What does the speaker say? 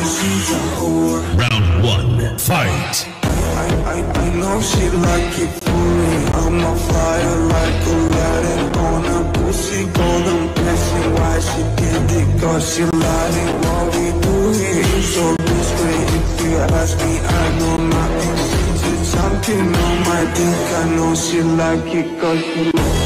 she's a whore. Round one, fight. I know she like it for me. I'm on fire like Aladdin on a pussy golden blessing. Why she did it? Cause she lied it. What we do here is so discreet. If you ask me, I know nothing. She's a champion on my dick. I know she like it cause she